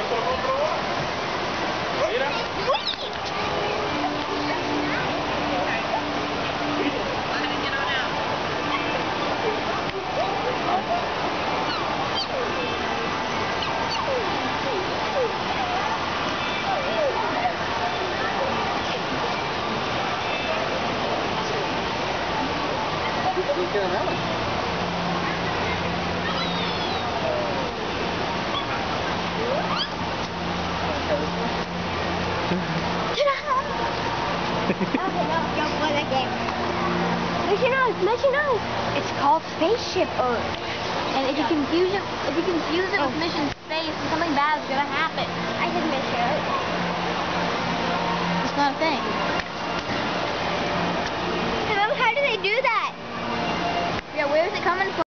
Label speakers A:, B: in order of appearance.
A: Get him out.
B: Don't play that game. Let you know. It's called Spaceship Earth. And if you confuse it with Mission Space, something bad is gonna happen. I did Mission Earth. It's not a thing. How do they do that? Yeah, where is it coming from?